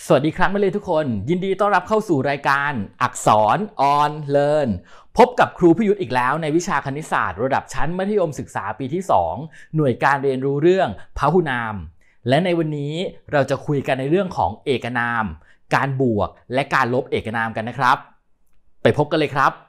สวัสดีครับนักเรียนทุกคนยินดีต้อนรับเข้าสู่รายการอักษร on learn พบกับครูพิยุทธ์อีกแล้วในวิชาคณิตศาสตร์ระดับชั้นมัธยมศึกษาปีที่2หน่วยการเรียนรู้เรื่องพหุนามและในวันนี้เราจะคุยกันในเรื่องของเอกนามการบวกและการลบเอกนามกันนะครับไปพบกันเลยครับ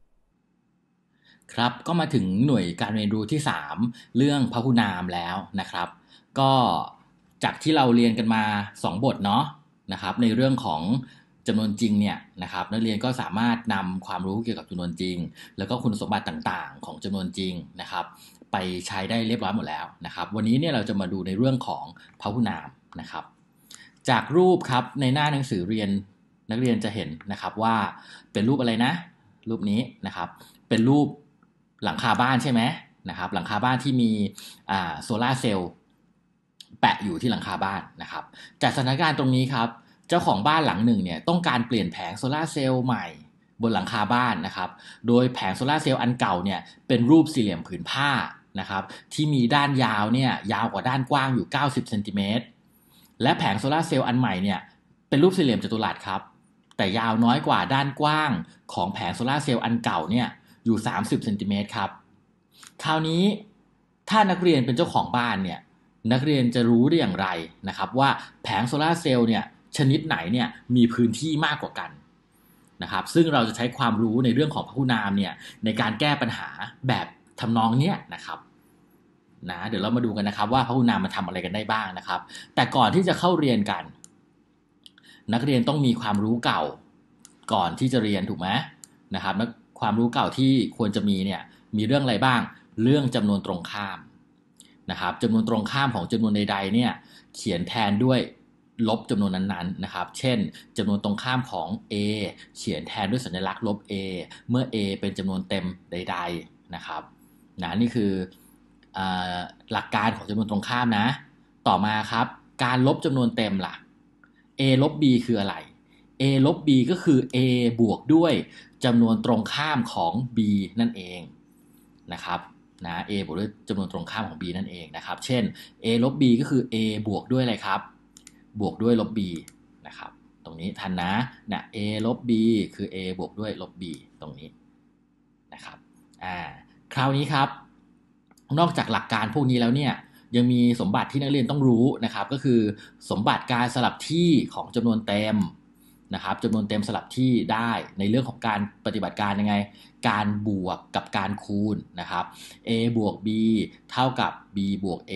ครับก็มาถึงหน่วยการเรียนรู้ที่3เรื่องพหุนามแล้วนะครับก็จากที่เราเรียนกันมา2บทเนาะนะครับในเรื่องของจำนวนจริงเนี่ยนะครับนักเรียนก็สามารถนำความรู้เกี่ยวกับจำนวนจริงแล้วก็คุณสมบัติต่างๆของจำนวนจริงนะครับไปใช้ได้เรียบร้อยหมดแล้วนะครับวันนี้เนี่ยเราจะมาดูในเรื่องของพหุนามนะครับจากรูปครับในหน้าหนังสือเรียนนักเรียนจะเห็นนะครับว่าเป็นรูปอะไรนะรูปนี้นะครับเป็นรูปหลังคาบ้านใช่ไหมนะครับหลังคาบ้านที่มีโซลาร์เซลล์แปะอยู่ที่หลังคาบ้านนะครับจากสถานการณ์ตรงนี้ครับเจ้าของบ้านหลังหนึ่งเนี่ยต้องการเปลี่ยนแผงโซลาร์เซลล์ใหม่บนหลังคาบ้านนะครับโดยแผงโซลาร์เซลล์อันเก่าเนี่ยเป็นรูปสี่เหลี่ยมผืนผ้านะครับที่มีด้านยาวเนี่ยยาวกว่าด้านกว้างอยู่90เซนติเมตรและแผงโซลาร์เซลล์อันใหม่เนี่ยเป็นรูปสี่เหลี่ยมจัตุรัสครับแต่ยาวน้อยกว่าด้านกว้างของแผงโซลาร์เซลล์อันเก่าเนี่ยอยู่30เซนติเมตรครับคราวนี้ถ้านักเรียนเป็นเจ้าของบ้านเนี่ยนักเรียนจะรู้ได้อย่างไรนะครับว่าแผงโซลาร์เซลล์เนี่ยชนิดไหนเนี่ยมีพื้นที่มากกว่ากันนะครับซึ่งเราจะใช้ความรู้ในเรื่องของพหุนามเนี่ยในการแก้ปัญหาแบบทำนองเนี้ยนะครับนะเดี๋ยวเรามาดูกันนะครับว่าพหุนามมันทำอะไรกันได้บ้างนะครับแต่ก่อนที่จะเข้าเรียนกันนักเรียนต้องมีความรู้เก่าก่อนที่จะเรียนถูกไหมนะครับความรู้เก่าที่ควรจะมีเนี่ยมีเรื่องอะไรบ้างเรื่องจำนวนตรงข้ามนะครับจำนวนตรงข้ามของจำนวนใดๆเนี่ยเขียนแทนด้วยลบจำนวนนั้นๆนะครับเช่นจำนวนตรงข้ามของ a เขียนแทนด้วยสัญลักษณ์ลบ a เมื่อ a เป็นจำนวนเต็มใดๆนะครับนี่คือหลักการของจำนวนตรงข้ามนะต่อมาครับการลบจำนวนเต็มล่ะ a ลบ b คืออะไร a ลบ b ก็คือ a บวกด้วยจำนวนตรงข้ามของ b นั่นเองนะครับa บวกด้วยจำนวนตรงข้ามของ b นั่นเองนะครับเช่น a ลบ b ก็คือ a บวกด้วยอะไรครับบวกด้วยลบ b นะครับตรงนี้ทันนะa ลบ b คือ a บวกด้วยลบ b ตรงนี้นะครับคราวนี้ครับนอกจากหลักการพวกนี้แล้วเนี่ยยังมีสมบัติที่นักเรียนต้องรู้นะครับก็คือสมบัติการสลับที่ของจำนวนเต็มนะครับจำนวนเต็มสลับที่ได้ในเรื่องของการปฏิบัติการยังไงการบวกกับการคูณนะครับ a บวก b เท่ากับ b บวก a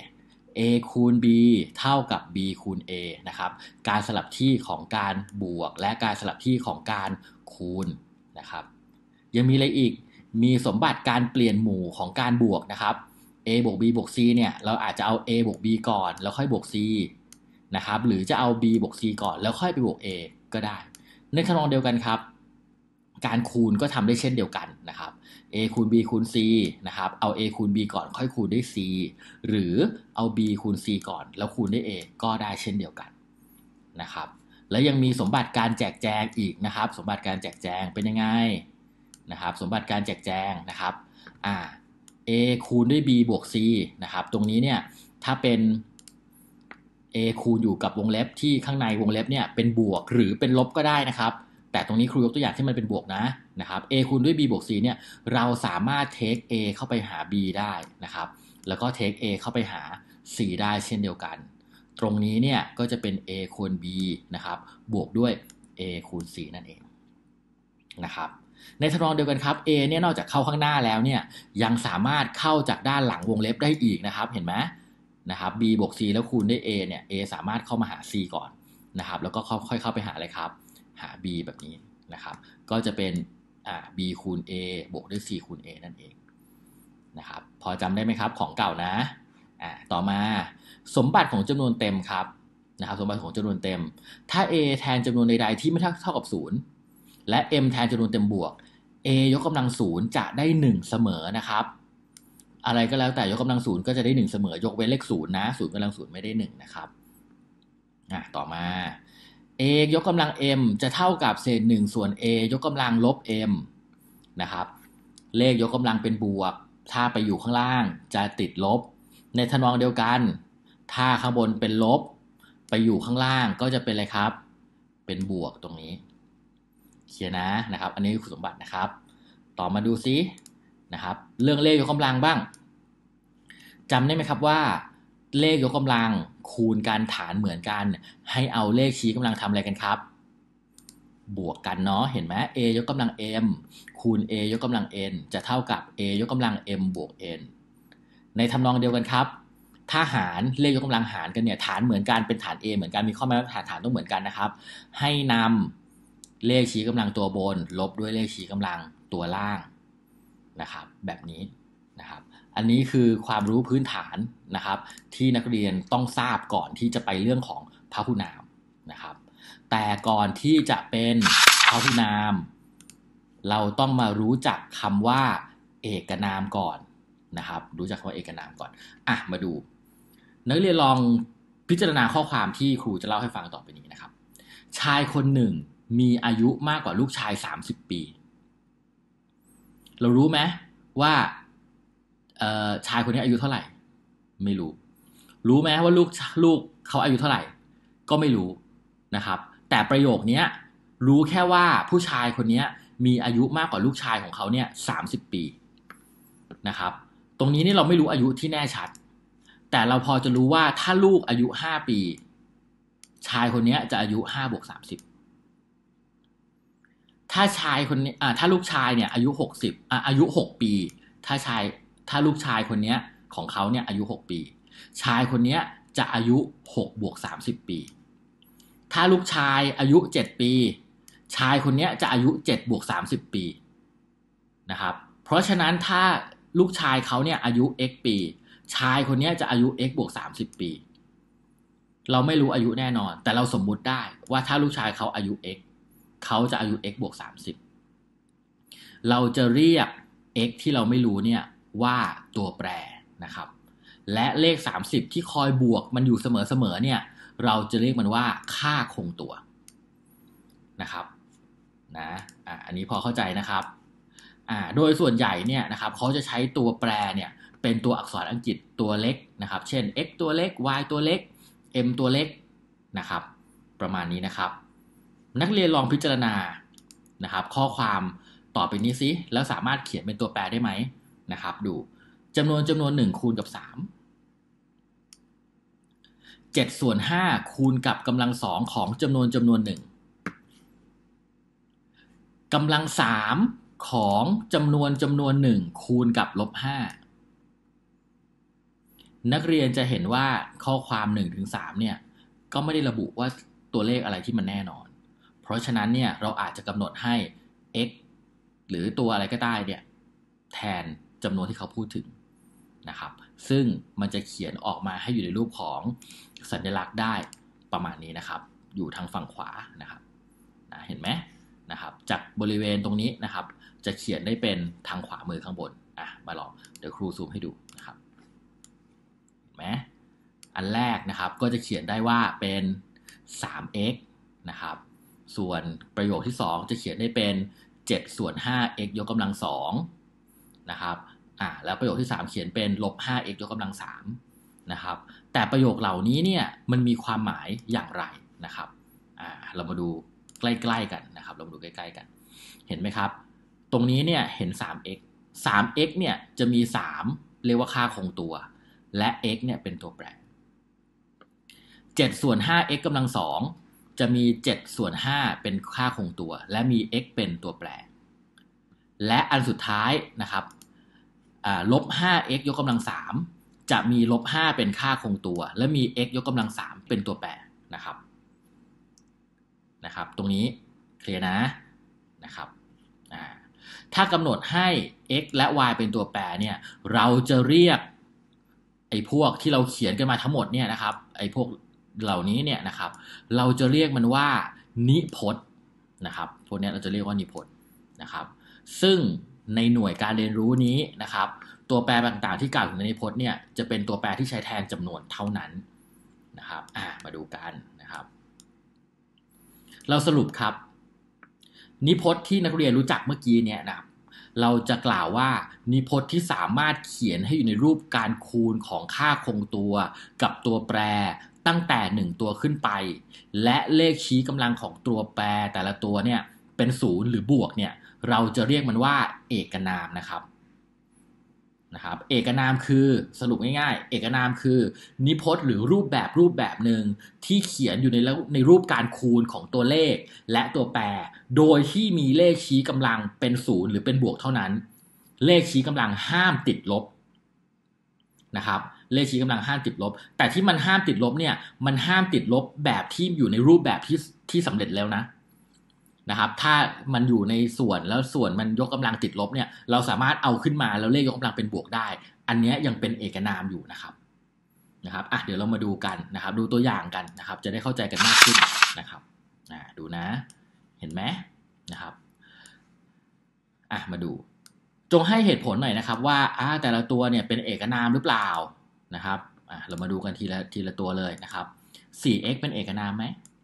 a คูณ b เท่ากับ b คูณ a นะครับการสลับที่ของการบวกและการสลับที่ของการคูณนะครับยังมีอะไรอีกมีสมบัติการเปลี่ยนหมู่ของการบวกนะครับ a บวก b บวก c เนี่ยเราอาจจะเอา a บวก b ก่อนแล้วค่อยบวก c นะครับหรือจะเอา b บวก c ก่อนแล้วค่อยไปบวก a ก็ได้ในทำนองเดียวกันครับการคูณก็ทำได้เช่นเดียวกันนะครับ a คูณ b คูณ c นะครับเอา a คูณ b ก่อนค่อยคูณด้วย c หรือเอา b คูณ c ก่อนแล้วคูณด้วย a ก็ได้เช่นเดียวกันนะครับและยังมีสมบัติการแจกแจงอีกนะครับสมบัติการแจกแจงเป็นยังไงนะครับสมบัติการแจกแจงนะครับa คูณด้วย b บวก c นะครับตรงนี้เนี่ยถ้าเป็น a คูณอยู่กับวงเล็บที่ข้างในวงเล็บเนี่ยเป็นบวกหรือเป็นลบก็ได้นะครับแต่ตรงนี้ครูยกตัวอย่างที่มันเป็นบวกนะครับ a คูณด้วย b บวก c เนี่ยเราสามารถ take a เข้าไปหา b ได้นะครับแล้วก็ take a เข้าไปหา c ได้เช่นเดียวกันตรงนี้เนี่ยก็จะเป็น a คูณ b นะครับบวกด้วย a คูณ c นั่นเองนะครับในทำนองเดียวกันครับ a เนี่ยนอกจากเข้าข้างหน้าแล้วเนี่ยยังสามารถเข้าจากด้านหลังวงเล็บได้อีกนะครับเห็นไหมนะครับ b บวก c แล้วคูณด้วย a เนี่ย a สามารถเข้ามาหา c ก่อนนะครับแล้วก็ค่อยเข้าไปหาอะไรครับหา b แบบนี้นะครับก็จะเป็นb คูณ a บวกด้วย c คูณ a นั่นเองนะครับพอจำได้ไหมครับของเก่านะต่อมาสมบัติของจำนวนเต็มครับนะครับสมบัติของจำนวนเต็มถ้า a แทนจำนวนใดๆที่ไม่เท่ากับ0และ m แทนจำนวนเต็มบวก a ยกกำลัง0จะได้1เสมอนะครับอะไรก็แล้วแต่ยกกำลัง0ก็จะได้1เสมอยกเว้นเลข0นะ0กำลัง0ไม่ได้1นะครับต่อมา a ยกกำลัง m จะเท่ากับเศษ1ส่วน a ยกกำลังลบ m นะครับเลขยกกำลังเป็นบวกถ้าไปอยู่ข้างล่างจะติดลบในทำนองเดียวกันถ้าข้างบนเป็นลบไปอยู่ข้างล่างก็จะเป็นอะไรครับเป็นบวกตรงนี้เคลียร์นะครับอันนี้คือคุณสมบัตินะครับต่อมาดูซินะครับเรื่องเลขยกกำลังบ้างจำได้ไหมครับว่าเลขยกกำลังคูณกันฐานเหมือนกันให้เอาเลขชี้กำลังทำอะไรกันครับบวกกันเนาะเห็นไหม a ยกกำลัง m คูณ a ยกกำลัง n จะเท่ากับ a ยกกำลัง m บวก n ในทำนองเดียวกันครับถ้าหารเลขยกกำลังหารกันเนี่ยฐานเหมือนกันเป็นฐาน a เหมือนกันมีข้อแม้ว่าฐานต้องเหมือนกันนะครับให้นำเลขชี้กำลังตัวบนลบด้วยเลขชี้กำลังตัวล่างนะครับแบบนี้นะครับอันนี้คือความรู้พื้นฐานนะครับที่นักเรียนต้องทราบก่อนที่จะไปเรื่องของพหุนามนะครับแต่ก่อนที่จะเป็นพหุนามเราต้องมารู้จักคำว่าเอกนามก่อนนะครับรู้จักคำว่าเอกนามก่อนมาดูนักเรียนลองพิจารณาข้อความที่ครูจะเล่าให้ฟังต่อไปนี้นะครับชายคนหนึ่งมีอายุมากกว่าลูกชาย30 ปีเรารู้ไหมว่าชายคนนี้อายุเท่าไหร่ไม่รู้ไหมว่าลูกเขาอายุเท่าไหร่ก็ไม่รู้นะครับแต่ประโยคนี้รู้แค่ว่าผู้ชายคนนี้มีอายุมากกว่าลูกชายของเขาเนี่ย30 ปีนะครับตรงนี้นี่เราไม่รู้อายุที่แน่ชัดแต่เราพอจะรู้ว่าถ้าลูกอายุ5 ปีชายคนนี้จะอายุ5 บวก 30ถ้าชายคนนี้ถ้าลูกชายเนี่ยอายุ60อายุ6 ปีถ้าลูกชายคนนี้ของเขาเนี่ยอายุ6 ปีชายคนนี้จะอายุ6 บวก 30 ปีถ้าลูกชายอายุ7 ปีชายคนนี้จะอายุ7 บวก 30 ปีนะครับเพราะฉะนั้นถ้าลูกชายเขาเนี่ยอายุ x ปีชายคนนี้จะอายุ x บวก 30 ปีเราไม่รู้อายุแน่นอนแต่เราสมมุติได้ว่าถ้าลูกชายเขาอายุ x เขาจะอายุ x บวก 30เราจะเรียก x ที่เราไม่รู้เนี่ยว่าตัวแปรนะครับและเลข30ที่คอยบวกมันอยู่เสมอเนี่ยเราจะเรียกมันว่าค่าคงตัวนะครับอันนี้พอเข้าใจนะครับโดยส่วนใหญ่เนี่ยนะครับเขาจะใช้ตัวแปรเนี่ยเป็นตัวอักษรอังกฤษตัวเล็กนะครับเช่น x ตัวเล็ก y ตัวเล็ก m ตัวเล็กนะครับประมาณนี้นะครับนักเรียนลองพิจารณานะครับข้อความต่อไปนี้สิแล้วสามารถเขียนเป็นตัวแปรได้ไหมนะครับดูจำนวน1คูณกับ3 7 ส่วน 5คูณกับกำลัง2ของจำนวน1กำลัง3ของจำนวน1คูณกับ-5นักเรียนจะเห็นว่าข้อความ1ถึง3เนี่ยก็ไม่ได้ระบุว่าตัวเลขอะไรที่มันแน่นอนเพราะฉะนั้นเนี่ยเราอาจจะกำหนดให้ x หรือตัวอะไรก็ได้เนี่ยแทนจำนวนที่เขาพูดถึงนะครับซึ่งมันจะเขียนออกมาให้อยู่ในรูปของสัญลักษณ์ได้ประมาณนี้นะครับอยู่ทางฝั่งขวานะครับเห็นไหมนะครับจากบริเวณตรงนี้นะครับจะเขียนได้เป็นทางขวามือข้างบนมาลองเดี๋ยวครูซูมให้ดูนะครับเห็นไหมอันแรกนะครับก็จะเขียนได้ว่าเป็น 3x นะครับส่วนประโยคที่2จะเขียนได้เป็น7 ส่วน 5x ยกกำลัง2นะครับแล้วประโยคที่3เขียนเป็น-5x ยกกำลัง3นะครับแต่ประโยคเหล่านี้เนี่ยมันมีความหมายอย่างไรนะครับเรามาดูใกล้ๆกันนะครับเรามาดูใกล้ๆกันเห็นไหมครับตรงนี้เนี่ยเห็น 3x เนี่ยจะมี3เรียกว่าค่าคงตัวและ x เนี่ยเป็นตัวแปร7 ส่วน 5x กำลัง2จะมี7 ส่วน 5เป็นค่าคงตัวและมี x เป็นตัวแปรและอันสุดท้ายนะครับ-5x ยกกำลัง3จะมี-5เป็นค่าคงตัวและมี x ยกกำลัง3เป็นตัวแปรนะครับตรงนี้เคลียร์นะครับถ้ากำหนดให้ x และ y เป็นตัวแปรเนี่ยเราจะเรียกไอ้พวกที่เราเขียนกันมาทั้งหมดเนี่ยนะครับไอ้พวกเหล่านี้เนี่ยนะครับเราจะเรียกมันว่านิพจน์นะครับพวกนี้เราจะเรียกว่านิพจน์นะครับซึ่งในหน่วยการเรียนรู้นี้นะครับตัวแปรต่างๆที่กล่าวถึงในนิพจน์เนี่ยจะเป็นตัวแปรที่ใช้แทนจำนวนเท่านั้นนะครับมาดูกันนะครับเราสรุปครับนิพจน์ที่นักเรียนรู้จักเมื่อกี้เนี่ยนะครับเราจะกล่าวว่านิพจน์ที่สามารถเขียนให้อยู่ในรูปการคูณของค่าคงตัวกับตัวแปรตั้งแต่1ตัวขึ้นไปและเลขชี้กำลังของตัวแปรแต่ละตัวเนี่ยเป็น0หรือบวกเนี่ยเราจะเรียกมันว่าเอกนามนะครับเอกนามคือสรุปง่ายๆเอกนามคือนิพจน์หรือรูปแบบหนึ่งที่เขียนอยู่ในรูปการคูณของตัวเลขและตัวแปรโดยที่มีเลขชี้กำลังเป็น0หรือเป็นบวกเท่านั้นเลขชี้กำลังห้ามติดลบนะครับเลขชี้กำลังห้ามติดลบแต่ที่มันห้ามติดลบเนี่ยมันห้ามติดลบแบบที่อยู่ในรูปแบบที่สำเร็จแล้วนะครับถ้ามันอยู่ในส่วนแล้วส่วนมันยกกำลังติดลบเนี่ยเราสามารถเอาขึ้นมาแล้วเลขยกกำลังเป็นบวกได้อันนี้ยังเป็นเอกนามอยู่นะครับเดี๋ยวเรามาดูกันนะครับดูตัวอย่างกันนะครับจะได้เข้าใจกันมากขึ้นนะครับดูนะเห็นไหมนะครับมาดูจงให้เหตุผลหน่อยนะครับว่าแต่ละตัวเนี่ยเป็นเอกนามหรือเปล่านะครับเรามาดูกันทีละตัวเลยนะครับ 4x เป็นเอกนามไหม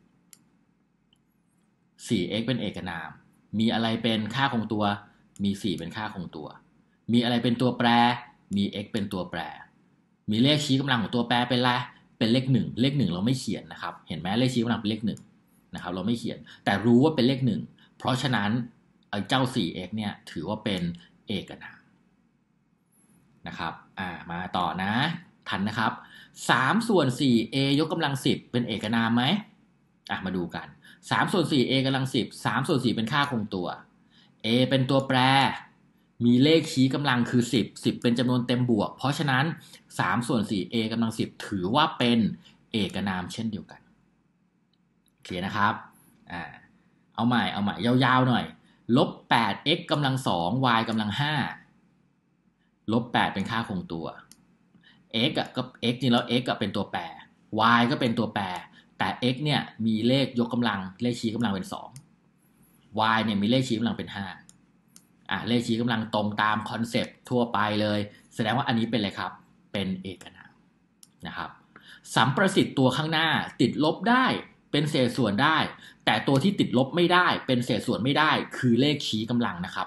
4x เป็นเอกนามมีอะไรเป็นค่าคงตัวมี4เป็นค่าคงตัวมีอะไรเป็นตัวแปรมี x เป็นตัวแปรมีเลขชี้กำลังของตัวแปรเป็นอะไรเป็นเลข1เลข1เราไม่เขียนนะครับเห็นไหมเลขชี้กำลังเป็นเลข1นะครับเราไม่เขียนแต่รู้ว่าเป็นเลข1เพราะฉะนั้นไอ้เจ้า 4x เนี่ยถือว่าเป็นเอกนามนะครับมาต่อนะทันนะครับ3ส่วน 4a ยกกำลัง10เป็นเอกนามไหมมาดูกัน3ส่วน 4a กำลัง10 3ส่วน4เป็นค่าคงตัว a เป็นตัวแปรมีเลขชี้กำลังคือ10เป็นจำนวนเต็มบวกเพราะฉะนั้น3ส่วน 4a กำลัง10ถือว่าเป็นเอกนามเช่นเดียวกันโอเคนะครับเอาใหม่ยาวๆหน่อยลบ 8x กำลัง2 y กำลัง5ลบ 8เป็นค่าคงตัว x ก็ x จริงแล้ว x ก็เป็นตัวแปร y ก็เป็นตัวแปรแต่ x เนี่ยมีเลขยกกำลังเลขชี้กำลังเป็น2 y เนี่ยมีเลขชี้กำลังเป็น5เลขชี้กำลังตรงตามคอนเซปต์ทั่วไปเลยแสดงว่าอันนี้เป็นอะไรครับเป็นเอกนามนะครับสัมประสิทธิ์ตัวข้างหน้าติดลบได้เป็นเศษส่วนได้แต่ตัวที่ติดลบไม่ได้เป็นเศษส่วนไม่ได้คือเลขชี้กำลังนะครับ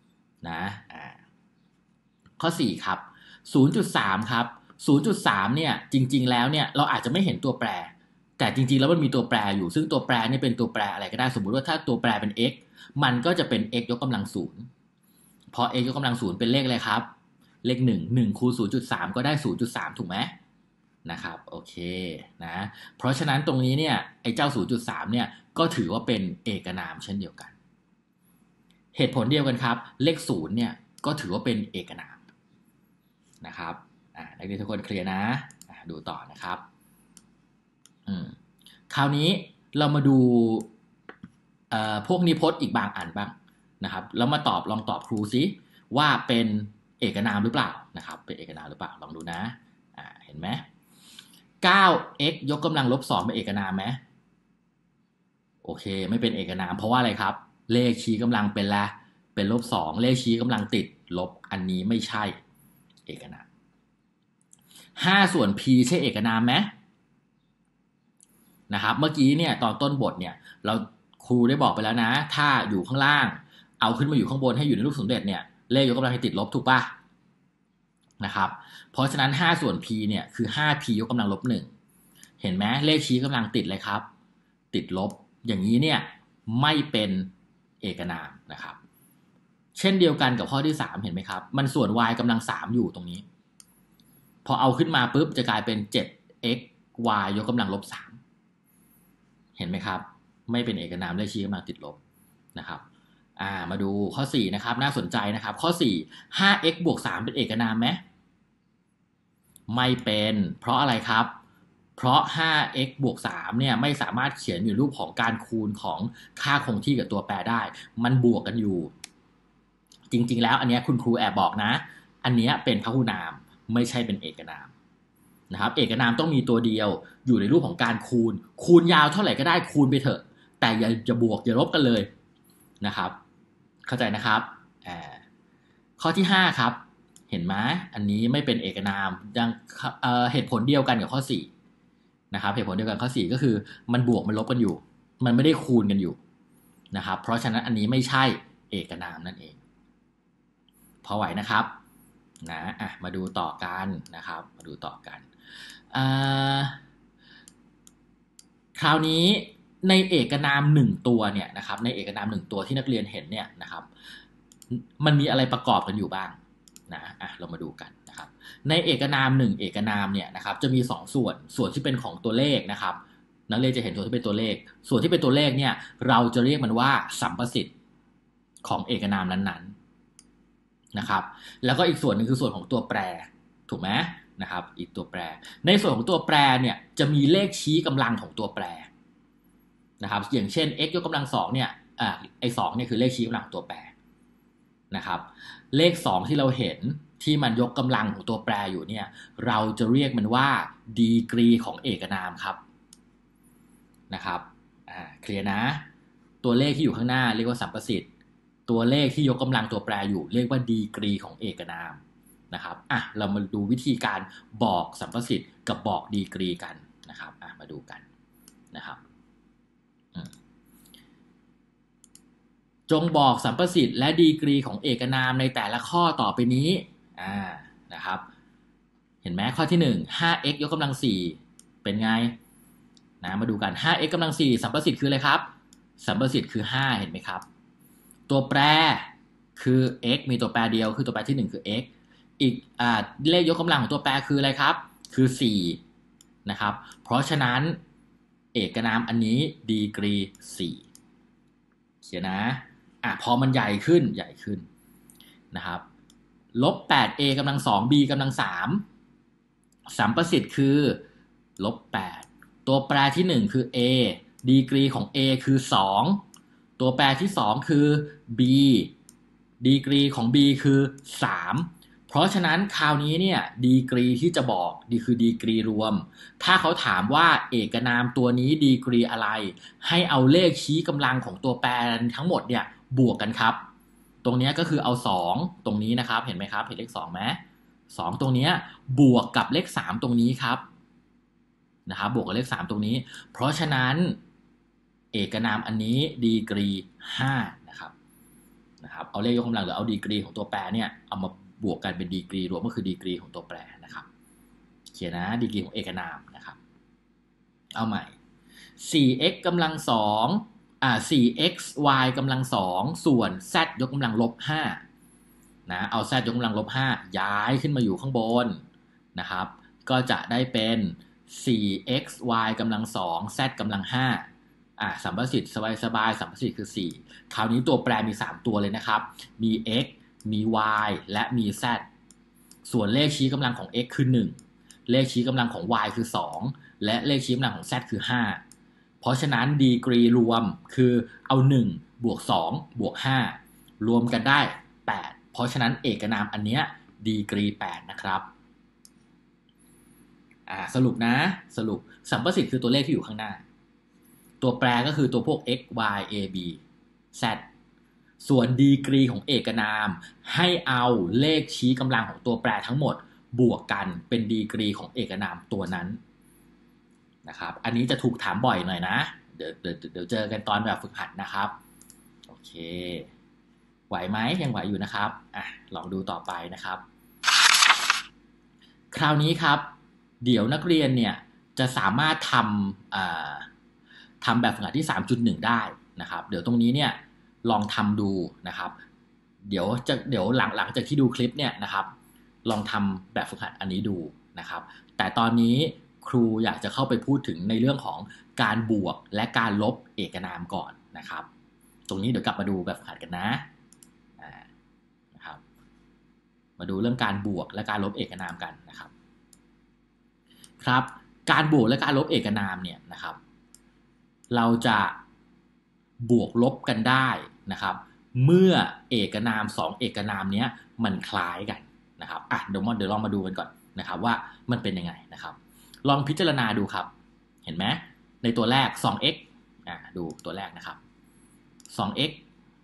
ข้อ4ครับ 0.3 ครับ 0.3 เนี่ยจริงๆแล้วเนี่ยเราอาจจะไม่เห็นตัวแปรแต่จริงๆแล้วมันมีตัวแปรอยู่ซึ่งตัวแปรนี่เป็นตัวแปรอะไรก็ได้สมมุติว่าถ้าตัวแปรเป็น x มันก็จะเป็น x ยกกำลัง0พอ x ยกกำลัง0เป็นเลขอะไรครับเลข1คูณ 0.3 ก็ได้ 0.3 ถูกไหมนะครับโอเคนะเพราะฉะนั้นตรงนี้เนี่ยไอ้เจ้า 0.3 เนี่ยก็ถือว่าเป็นเอกนามเช่นเดียวกันเหตุผลเดียวกันครับเลข0เนี่ยก็ถือว่าเป็นเอกนามนะครับนักเรียนทุกคนเคลียร์นะดูต่อนะครับคราวนี้เรามาดูพวกนิพจน์อีกบางอันบ้างนะครับแล้วมาลองตอบครูซิว่าเป็นเอกนามหรือเปล่านะครับเป็นเอกนามหรือเปล่าลองดูนะเห็นไหม 9x ยกกำลังลบ2เป็นเอกนามไหมโอเคไม่เป็นเอกนามเพราะว่าอะไรครับเลขชี้กำลังเป็นละเป็นลบ2เลขชี้กำลังติดลบอันนี้ไม่ใช่เอกนาม5ส่วน p ใช่เอกนามไหมนะครับเมื่อกี้เนี่ยตอนต้นบทเนี่ยเราครูได้บอกไปแล้วนะถ้าอยู่ข้างล่างเอาขึ้นมาอยู่ข้างบนให้อยู่ในรูปสมเด็จเนี่ยเลขยกกำลังให้ติดลบถูกป่ะนะครับเพราะฉะนั้น5ส่วน p เนี่ยคือ 5p ยกกำลังลบ1เห็นไหมเลขชี้กำลังติดเลยครับติดลบอย่างนี้เนี่ยไม่เป็นเอกนามนะครับเช่นเดียวกันกับข้อที่3เห็นไหมครับมันส่วน y กำลัง3อยู่ตรงนี้พอเอาขึ้นมาปุ๊บจะกลายเป็น 7x y ยกกำลังลบ3เห็นไหมครับไม่เป็นเอกนามเลขชี้กำลังติดลบนะครับมาดูข้อ4นะครับน่าสนใจนะครับข้อ4 5x บวก3เป็นเอกนามไหมไม่เป็นเพราะอะไรครับเพราะ 5x บวก3เนี่ยไม่สามารถเขียนอยู่รูปของการคูณของค่าคงที่กับตัวแปรได้มันบวกกันอยู่จริงๆแล้วอันนี้คุณครูแอบบอกนะอันนี้เป็นพหุนามไม่ใช่เป็นเอกนามนะครับเอกนามต้องมีตัวเดียวอยู่ในรูปของการคูณยาวเท่าไหร่ก็ได้คูณไปเถอะแต่อย่าบวกอย่าลบกันเลยนะครับเข้าใจนะครับข้อที่5ครับเห็นไหมอันนี้ไม่เป็นเอกนามยังเหตุผลเดียวกันกับข้อ4นะครับเหตุผลเดียวกันข้อ4ก็คือมันบวกมันลบกันอยู่มันไม่ได้คูณกันอยู่นะครับเพราะฉะนั้นอันนี้ไม่ใช่เอกนามนั่นเองพอไหวนะครับนะมาดูต่อกันนะครับมาดูต่อกันคราวนี้ในเอกนาม1ตัวเนี่ยนะครับในเอกนาม1ตัวที่นักเรียนเห็นเนี่ยนะครับมันมีอะไรประกอบกันอยู่บ้างนะเรามาดูกันนะครับในเอกนาม1เอกนามเนี่ยนะครับจะมี2ส่วนที่เป็นของตัวเลขนะครับนักเรียนจะเห็นส่วนที่เป็นตัวเลขส่วนที่เป็นตัวเลขเนี่ยเราจะเรียกมันว่าสัมประสิทธิ์ของเอกนามนั้นๆนะครับแล้วก็อีกส่วนหนึ่งคือส่วนของตัวแปรถูกไหมนะครับอีกตัวแปรในส่วนของตัวแปรเนี่ยจะมีเลขชี้กำลังของตัวแปรนะครับอย่างเช่น x ยกกำลัง2เนี่ยไอ้2เนี่ยคือเลขชี้กำลังของตัวแปรนะครับเลข2ที่เราเห็นที่มันยกกำลังของตัวแปรอยู่เนี่ยเราจะเรียกมันว่าดีกรีของเอกนามครับนะครับเคลียร์นะตัวเลขที่อยู่ข้างหน้าเรียกว่าสัมประสิทธิ์ตัวเลขที่ยกกำลังตัวแปรอยู่เรียกว่าดีกรีของเอกนามนะครับเรามาดูวิธีการบอกสัมประสิทธิ์กับบอกดีกรีกันนะครับมาดูกันนะครับจงบอกสัมประสิทธิ์และดีกรีของเอกนามในแต่ละข้อต่อไปนี้นะครับเห็นไหมข้อที่1 5x ยกกำลัง4เป็นไงนะมาดูกัน 5x กำลัง4สัมประสิทธิ์คืออะไรครับสัมประสิทธิ์คือ5เห็นไหมครับตัวแปรคือ x มีตัวแปรเดียวคือตัวแปรที่1คือ x อีกเลขยกกำลังของตัวแปรคืออะไรครับคือ4นะครับเพราะฉะนั้นเอกนามอันนี้ดีกรี4เขียนนะพอมันใหญ่ขึ้นนะครับลบ 8a กำลัง 2b กำลัง 3สัมประสิทธิ์คือลบ 8ตัวแปรที่1คือ a ดีกรีของ a คือ2ตัวแปรที่2คือ b ดีกรีของ b คือ3เพราะฉะนั้นคราวนี้เนี่ยดีกรีที่จะบอกคือดีกรีรวมถ้าเขาถามว่าเอกนามตัวนี้ดีกรีอะไรให้เอาเลขชี้กำลังของตัวแปรทั้งหมดเนี่ยบวกกันครับตรงนี้ก็คือเอา2ตรงนี้นะครับเห็นไหมครับเห็นเลข2ไหม2ตรงนี้บวกกับเลข3ตรงนี้ครับนะครับบวกกับเลข3ตรงนี้เพราะฉะนั้นเอกนามอันนี้ดีกรี5นะครับเอาเลขยกกำลังหรือเอาดีกรีของตัวแปรเนี่ยเอามาบวกกันเป็นดีกรีรวมก็คือดีกรีของตัวแปรนะครับเขียนนะดีกรีของเอกนามนะครับเอาใหม่ 4x กำลัง24xy กำลัง2ส่วน z ยกกำลังลบ5นะเอา z ยกกำลังลบ5ย้ายขึ้นมาอยู่ข้างบนนะครับก็จะได้เป็น 4xy กำลัง2 z กำลัง5สัมประสิทธิ์สบายสัมประสิทธิ์คือ4คราวนี้ตัวแปรมี3ตัวเลยนะครับมี x มี y และมี z ส่วนเลขชี้กำลังของ x คือ1เลขชี้กำลังของ y คือ2และเลขชี้กำลังของ z คือ5เพราะฉะนั้นดีกรีรวมคือเอา1บวก2บวก5รวมกันได้8เพราะฉะนั้นเอกนามอันเนี้ยดีกรี8นะครับสรุปสัมประสิทธิ์คือตัวเลขที่อยู่ข้างหน้าตัวแปรก็คือตัวพวก x y a b z ส่วนดีกรีของเอกนามให้เอาเลขชี้กำลังของตัวแปรทั้งหมดบวกกันเป็นดีกรีของเอกนามตัวนั้นนะครับอันนี้จะถูกถามบ่อยหน่อยนะเดี๋ยวเจอกันตอนแบบฝึกหัดนะครับโอเคไหวไหมยังไหวอยู่นะครับลองดูต่อไปนะครับคราวนี้ครับเดี๋ยวนักเรียนเนี่ยจะสามารถทำแบบฝึกหัดที่ 3.1 ได้นะครับเดี๋ยวตรงนี้เนี่ยลองทำดูนะครับเดี๋ยวหลังจากที่ดูคลิปเนี่ยนะครับลองทำแบบฝึกหัดอันนี้ดูนะครับแต่ตอนนี้ครูอยากจะเข้าไปพูดถึงในเรื่องของการบวกและการลบเอกนามก่อนนะครับตรงนี้เดี๋ยวกลับมาดูแบบฝึกหัดกันนะครับมาดูเรื่องการบวกและการลบเอกนามกันนะครับการบวกและการลบเอกนามเนี่ยนะครับเราจะบวกลบกันได้นะครับเมื่อเอกนาม2เอกนามเนี้ยมันคล้ายกันนะครับเดี๋ยวลองมาดูกันก่อนนะครับว่ามันเป็นยังไงนะครับลองพิจารณาดูครับเห็นไหมในตัวแรก 2x ดูตัวแรกนะครับ 2x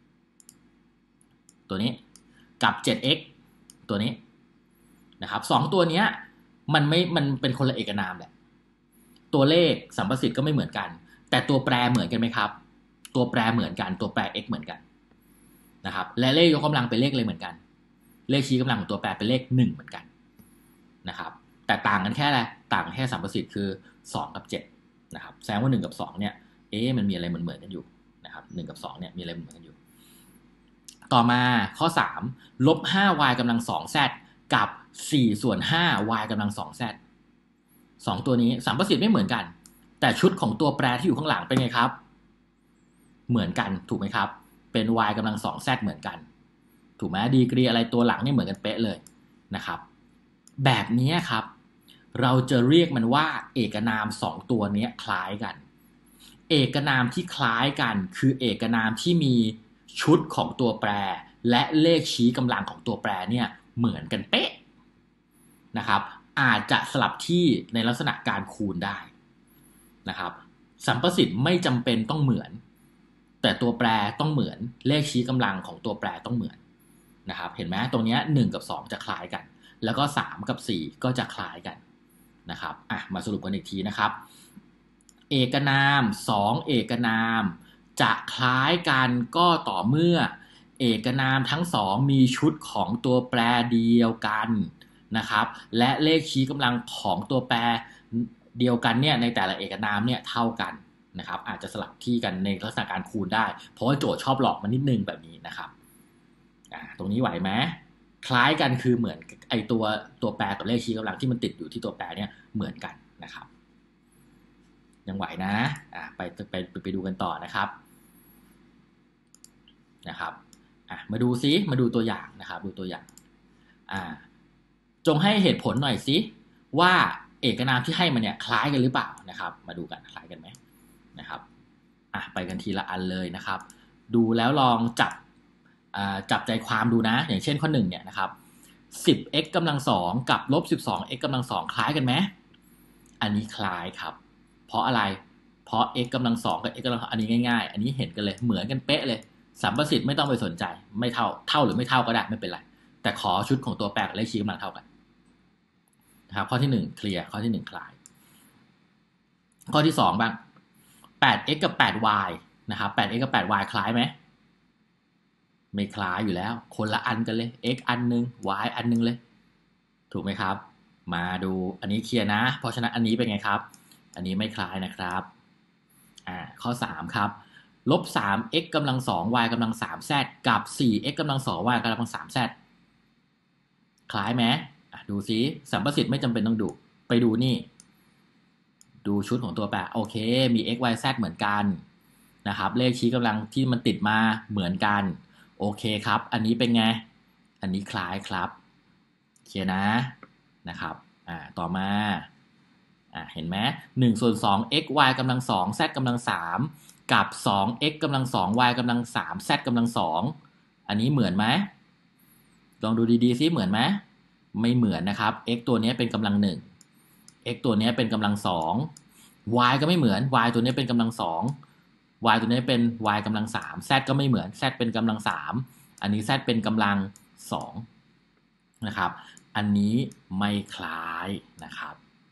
ตัวนี้กับ 7x ตัวนี้นะครับ2ตัวเนี้ยมันเป็นคนละเอกนามแหละตัวเลขสัมประสิทธิ์ก็ไม่เหมือนกันแต่ตัวแปรเหมือนกันไหมครับตัวแปรเหมือนกันตัวแปร x เหมือนกันนะครับและเลขยกกำลังเป็นเลขอะไรเหมือนกันเลขชี้กำลังของตัวแปรเป็นเลข1เหมือนกันนะครับแต่ต่างกันแค่อะไรต่างแค่สัมประสิทธิ์คือ2กับ7นะครับแสดงว่า1กับ2เนี่ยมันมีอะไรเหมือนกันอยู่นะครับ1กับ2เนี่ยมีอะไรเหมือนกันอยู่ต่อมาข้อ3ลบ 5y กำลัง 2z กับ4ส่วน 5y กำลัง 2z 2ตัวนี้สัมประสิทธิ์ไม่เหมือนกันแต่ชุดของตัวแปรที่อยู่ข้างหลังเป็นไงครับเหมือนกันถูกไหมครับเป็น y กำลัง 2z เหมือนกันถูกไหมดีกรีอะไรตัวหลังนี่เหมือนกันเป๊ะเลยนะครับแบบนี้ครับเราจะเรียกมันว่าเอกนาม2ตัวนี้คล้ายกันเอกนามที่คล้ายกันคือเอกนามที่มีชุดของตัวแปรและเลขชี้กำลังของตัวแปรเนี่ยเหมือนกันเป๊ะนะครับอาจจะสลับที่ในลักษณะการคูณได้นะครับสัมประสิทธิ์ไม่จำเป็นต้องเหมือนแต่ตัวแปรต้องเหมือนเลขชี้กำลังของตัวแปรต้องเหมือนนะครับเห็นไหมตรงนี้1กับ2จะคล้ายกันแล้วก็3กับ4ก็จะคล้ายกันนะครับมาสรุปกันอีกทีนะครับเอกนาม2เอกนามจะคล้ายกันก็ต่อเมื่อเอกนามทั้ง2มีชุดของตัวแปรเดียวกันนะครับและเลขชี้กำลังของตัวแปรเดียวกันเนี่ยในแต่ละเอกนามเนี่ยเท่ากันนะครับอาจจะสลับที่กันในลักษณะการคูณได้เพราะว่าโจทย์ชอบหลอกมานิดนึงแบบนี้นะครับตรงนี้ไหวไหมคล้ายกันคือเหมือนไอตัวแปรกับเลขชี้กำลังที่มันติดอยู่ที่ตัวแปรเนี่ยเหมือนกันนะครับยังไหวนะไปดูกันต่อนะครับมาดูซิมาดูตัวอย่างนะครับดูตัวอย่างจงให้เหตุผลหน่อยซิว่าเอกนามที่ให้มันเนี่ยคล้ายกันหรือเปล่านะครับมาดูกันคล้ายกันไหมนะครับไปกันทีละอันเลยนะครับดูแล้วลองจับใจความดูนะอย่างเช่นข้อ1เนี่ยนะครับ 10x กำลัง2กับลบ 12x กำลัง2คล้ายกันไหมอันนี้คล้ายครับเพราะอะไรเพราะ x กำลัง2กับ x กำลัง2อันนี้ง่ายๆอันนี้เห็นกันเลยเหมือนกันเป๊ะเลยสัมประสิทธิ์ไม่ต้องไปสนใจไม่เท่าหรือไม่เท่าก็ได้ไม่เป็นไรแต่ขอชุดของตัวแปรกับเลขชี้กำลังเท่ากันนะครับข้อที่1เคลียร์ข้อที่1คลายข้อที่2บ้าง 8x กับ 8y นะครับ 8x กับ 8y คล้ายไหมไม่คล้ายอยู่แล้วคนละอันกันเลย x อันนึง y อันนึงเลยถูกไหมครับมาดูอันนี้เคลียร์นะเพราะฉะนั้นอันนี้เป็นไงครับอันนี้ไม่คล้ายนะครับข้อ3ครับลบ 3x กำลัง 2y กำลัง 3z กับ 4x กำลัง 2y กำลัง 3z คล้ายไหมดูซิสัมประสิทธิ์ไม่จำเป็นต้องดูไปดูนี่ดูชุดของตัวแปรโอเคมี x y z เหมือนกันนะครับเลขชี้กำลังที่มันติดมาเหมือนกันโอเคครับอันนี้เป็นไงอันนี้คล้ายครับเคลียร์นะครับต่อมาเห็นไหม1ส่วน2 x y กำลัง2 z กำลัง3กับ 2x กำลัง2 y กำลัง3 z กำลัง2อันนี้เหมือนไหมลองดูดีๆซิเหมือนไหมไม่เหมือนนะครับ x ตัวนี้เป็นกำลัง1 x ตัวนี้เป็นกำลัง2 y ก็ไม่เหมือน y ตัวนี้เป็นกำลัง2 y ตัวนี้เป็น y กำลัง3 z ก็ไม่เหมือน z เป็นกำลัง3อันนี้ z เป็นกำลัง2นะครับอันนี้ไม่คล้ายนะครับ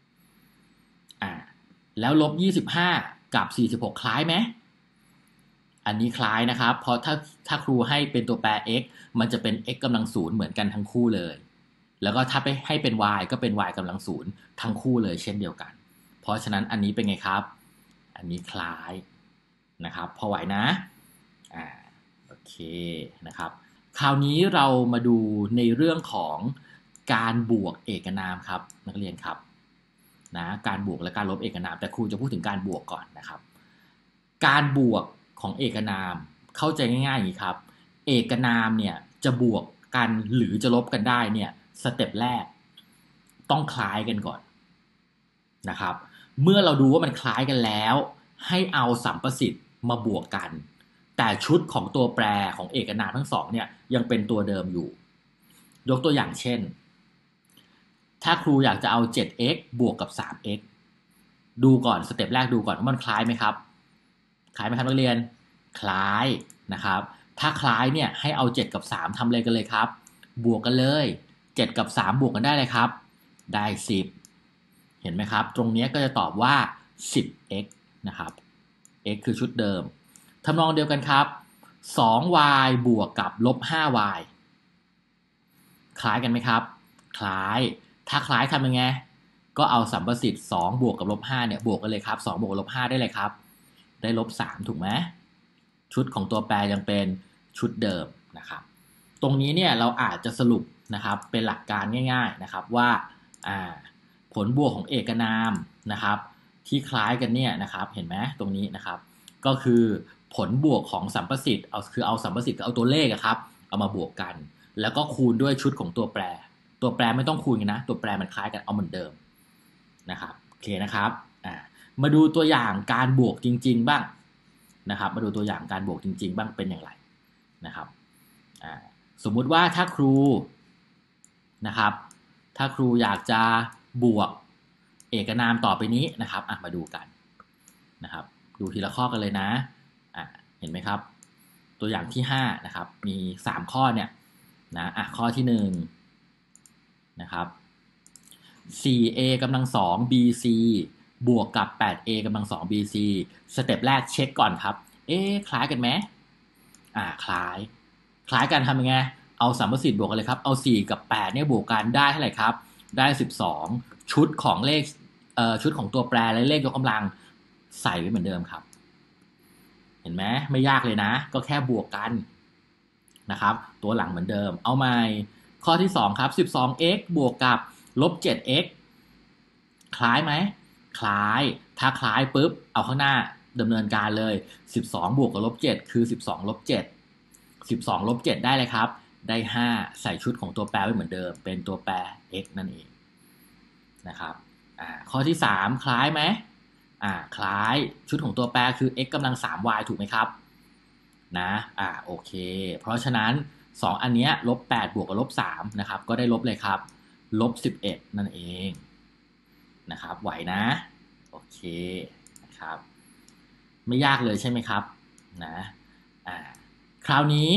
แล้วลบ25กับ46คล้ายไหมอันนี้คล้ายนะครับเพราะถ้าครูให้เป็นตัวแปร x มันจะเป็น x กำลัง0เหมือนกันทั้งคู่เลยแล้วก็ถ้าไปให้เป็น y ก็เป็น y กำลัง0ทั้งคู่เลยเช่นเดียวกันเพราะฉะนั้นอันนี้เป็นไงครับอันนี้คล้ายนะครับพอไหวนะโอเคนะครับคราวนี้เรามาดูในเรื่องของการบวกเอกนามครับนักเรียนครับนะการบวกและการลบเอกนามแต่ครูจะพูดถึงการบวกก่อนนะครับการบวกของเอกนามเข้าใจง่ายๆอย่างนี้ครับเอกนามเนี่ยจะบวกกันหรือจะลบกันได้เนี่ยสเต็ปแรกต้องคล้ายกันก่อนนะครับเมื่อเราดูว่ามันคล้ายกันแล้วให้เอาสัมประสิทธิ์มาบวกกันแต่ชุดของตัวแปรของเอกนามทั้งสองเนี่ยยังเป็นตัวเดิมอยู่ยกตัวอย่างเช่นถ้าครูอยากจะเอา 7x บวกกับ 3x ดูก่อนสเต็ปแรกดูก่อนว่ามันคล้ายไหมครับคล้ายไหมครับนักเรียนคล้ายนะครับถ้าคล้ายเนี่ยให้เอา7กับ3ทำเลยกันเลยครับบวกกันเลย7กับ3บวกกันได้เลยครับได้10เห็นไหมครับตรงนี้ก็จะตอบว่า 10x นะครับ x คือชุดเดิมทำนองเดียวกันครับ 2y บวกกับลบ 5y คล้ายกันไหมครับคล้ายถ้าคล้ายทำยังไงก็เอาสัมประสิทธิ์2บวกกับ-5เนี่ยบวกกันเลยครับ2บวกกับ-5ได้เลยครับได้-3ถูกไหมชุดของตัวแปรยังเป็นชุดเดิมนะครับตรงนี้เนี่ยเราอาจจะสรุปนะครับเป็นหลักการง่ายๆนะครับว่าผลบวกของเอกนามนะครับที่คล้ายกันเนี่ยนะครับเห็นไหมตรงนี้นะครับก็คือผลบวกของสัมประสิทธิ์เอาสัมประสิทธิ์กับเอาตัวเลขครับเอามาบวกกันแล้วก็คูณด้วยชุดของตัวแปรไม่ต้องคูณกันนะตัวแปรมันคล้ายกันเอาเหมือนเดิมนะครับโอเคนะครับมาดูตัวอย่างการบวกจริงๆบ้างนะครับมาดูตัวอย่างการบวกจริงๆบ้างเป็นอย่างไรนะครับสมมุติว่าถ้าครูนะครับถ้าครูอยากจะบวกเอกนามต่อไปนี้นะครับมาดูกันนะครับดูทีละข้อกันเลยนะเห็นไหมครับตัวอย่างที่5นะครับมี3ข้อเนี่ยนะข้อที่1นะครับ 4a กำลัง2 bc บวกกับ 8a กำลัง2 bc สเต็ปแรกเช็คก่อนครับคล้ายกันไหมคล้ายกันทำยังไงเอาสัมประสิทธิ์บวกกันเลยครับเอา4กับ8เนี่ยบวกกันได้เท่าไหร่ครับได้12ชุดของเลขชุดของตัวแปรและเลขยกกำลังใส่ไว้เหมือนเดิมครับเห็นไหมไม่ยากเลยนะก็แค่บวกกันนะครับตัวหลังเหมือนเดิมเอาใหม่ข้อที่2ครับ 12x บวกกับ-7x คล้ายไหมคล้ายถ้าคล้ายปุ๊บเอาข้างหน้าดำเนินการเลย12บวกกับ-7คือ12ลบ7 12ลบ7ได้เลยครับได้5ใส่ชุดของตัวแปรไว้เหมือนเดิมเป็นตัวแปร x นั่นเองนะครับข้อที่3คล้ายไหมคล้ายชุดของตัวแปรคือ x กำลัง 3y ถูกไหมครับนะโอเคเพราะฉะนั้น2อันนี้-8บวกกับ-3นะครับก็ได้ลบเลยครับ-11นั่นเองนะครับไหวนะโอเคนะครับไม่ยากเลยใช่ไหมครับนะคราวนี้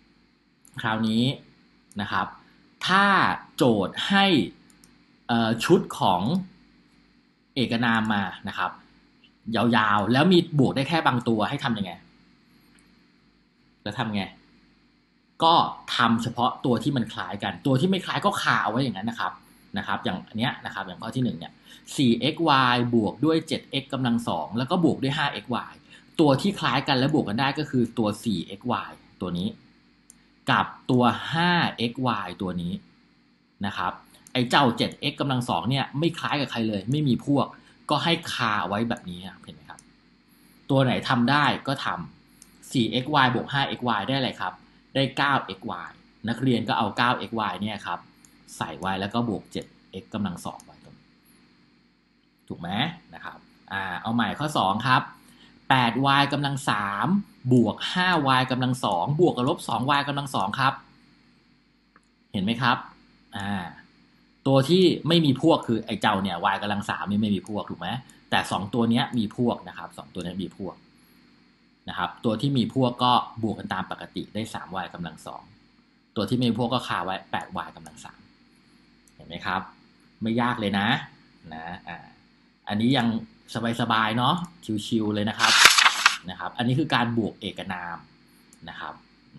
นะครับถ้าโจทย์ให้ชุดของเอกนามมานะครับยาวๆแล้วมีบวกได้แค่บางตัวให้ทำยังไงแล้วทำไงก็ทำเฉพาะตัวที่มันคล้ายกันตัวที่ไม่คล้ายก็คาเอาไว้อย่างนั้นนะครับอย่างอันเนี้ยนะครับอย่างข้อที่1เนี่ย 4xy บวกด้วย 7x กำลัง2แล้วก็บวกด้วย 5xy ตัวที่คล้ายกันและบวกกันได้ก็คือตัว 4xy ตัวนี้กับตัว 5xy ตัวนี้นะครับไอ้เจ้า 7x กำลัง2เนี่ยไม่คล้ายกับใครเลยไม่มีพวกก็ให้คาไว้แบบนี้เห็นไหมครับตัวไหนทำได้ก็ทำ 4xy บวก 5xy ได้อะไรครับได้ 9xy นักเรียนก็เอา 9xy เนี่ยครับใส่ไว้แล้วก็บวก 7x กำลัง2ไว้ตรงนี้ถูกไหมนะครับเอาใหม่ข้อ2ครับ 8y กำลัง3บวก 5y กำลัง2บวกกับลบ 2y กำลัง2ครับเห็นไหมครับตัวที่ไม่มีพวกคือไอ้เจ้าเนี่ย y กำลัง3นี่ไม่มีพวกถูกไหมแต่2ตัวนี้มีพวกนะครับ2ตัวนี้มีพวกนะครับตัวที่มีพวกก็บวกกันตามปกติได้ 3y กำลัง2ตัวที่ไม่มีพวกก็คาไว้ 8y กำลัง3เห็นไหมครับไม่ยากเลยนะอันนี้ยังสบายๆเนาะชิวๆเลยนะครับอันนี้คือการบวกเอกนามนะครับ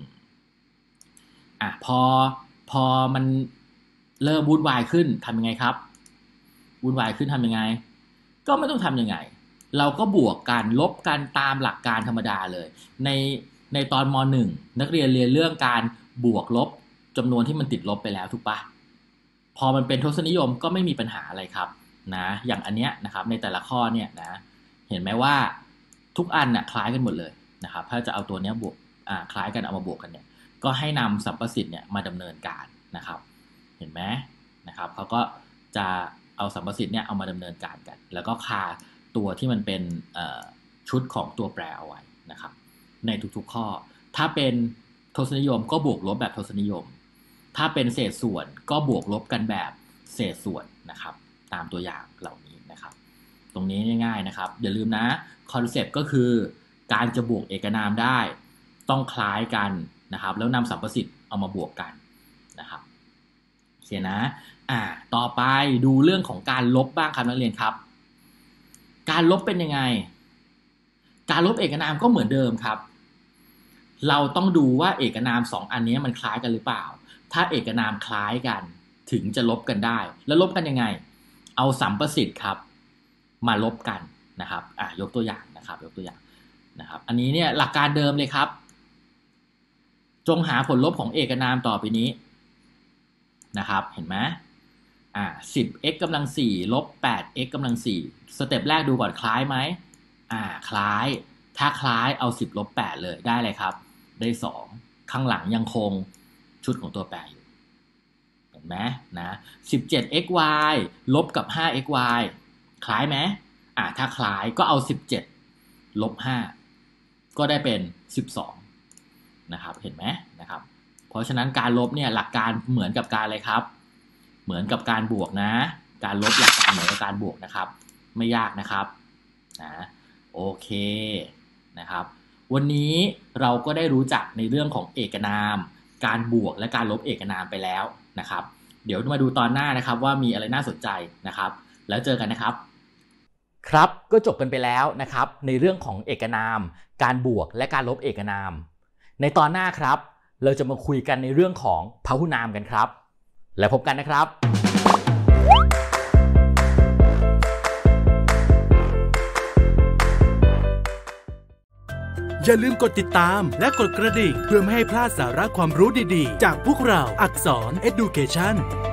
พอมันเริ่มวุ่นวายขึ้นทำยังไงครับวุ่นวายขึ้นทำยังไงก็ไม่ต้องทำยังไงเราก็บวกกันลบกันตามหลักการธรรมดาเลยในตอนม.1 นักเรียนเรียนเรื่องการบวกลบจำนวนที่มันติดลบไปแล้วถูกปะพอมันเป็นทศนิยมก็ไม่มีปัญหาอะไรครับนะอย่างอันเนี้ยนะครับในแต่ละข้อเนี่ยนะเห็นไหมว่าทุกอันน่ะคล้ายกันหมดเลยนะครับถ้าจะเอาตัวเนี้ยบวกคล้ายกันเอามาบวกกันเนี่ยก็ให้นำสัมประสิทธิ์เนี่ยมาดำเนินการนะครับเห็นไหมนะครับเขาก็จะเอาสัมประสิทธิ์เนี่ยเอามาดำเนินการกันแล้วก็คาตัวที่มันเป็นชุดของตัวแปรเอาไว้นะครับในทุกๆข้อถ้าเป็นทศนิยมก็บวกลบแบบทศนิยมถ้าเป็นเศษส่วนก็บวกลบกันแบบเศษส่วนนะครับตามตัวอย่างเหล่านี้นะครับตรงนี้ง่ายๆนะครับอย่าลืมนะคอนเซปต์ก็คือการจะบวกเอกนามได้ต้องคล้ายกันนะครับแล้วนำสัมประสิทธิ์เอามาบวกกันนะครับโอเคนะต่อไปดูเรื่องของการลบบ้างครับนักเรียนครับการลบเป็นยังไงการลบเอกนามก็เหมือนเดิมครับเราต้องดูว่าเอกนาม2อันนี้มันคล้ายกันหรือเปล่าถ้าเอกนามคล้ายกันถึงจะลบกันได้แล้วลบกันยังไงเอาสัมประสิทธิ์ครับมาลบกันนะครับยกตัวอย่างนะครับอันนี้เนี่ยหลักการเดิมเลยครับจงหาผลลบของเอกนามต่อไปนี้นะครับเห็นไหม10x กำลัง4ลบ 8x กำลัง4สเต็ปแรกดูก่อนคล้ายไหมคล้ายถ้าคล้ายเอา10ลบ8เลยได้เลยครับได้2ข้างหลังยังคงชุดของตัวแปรอยู่เห็นไหมนะ 17xy ลบกับ 5xy คล้ายไหมถ้าคล้ายก็เอา17ลบ5ก็ได้เป็น12นะครับเห็นไหมนะครับเพราะฉะนั้นการลบเนี่ยหลักการเหมือนกับการอะไรครับเหมือนกับการบวกนะการลบหลักการเหมือนกับการบวกนะครับไม่ยากนะครับโอเคนะครับวันนี้เราก็ได้รู้จักในเรื่องของเอกนามการบวกและการลบเอกนามไปแล้วนะครับเดี๋ยวมาดูตอนหน้านะครับว่ามีอะไรน่าสนใจนะครับแล้วเจอกันนะครับครับก็จบกันไปแล้วนะครับในเรื่องของเอกนามการบวกและการลบเอกนามในตอนหน้าครับเราจะมาคุยกันในเรื่องของพหุนามกันครับแล้วพบกันนะครับอย่าลืมกดติดตามและกดกระดิ่งเพื่อไม่ให้พลาดสาระความรู้ดีๆจากพวกเราอักษร Education